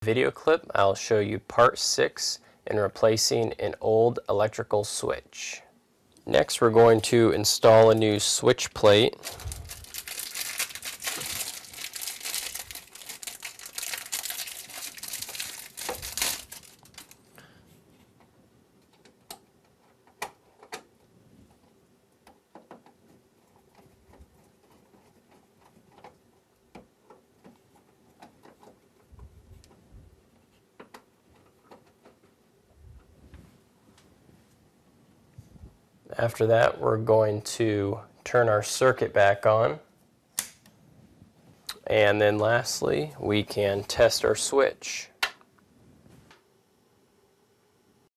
Video clip, I'll show you part 6 in replacing an old electrical switch. Next, we're going to install a new switch plate. After that, we're going to turn our circuit back on. And then lastly, we can test our switch.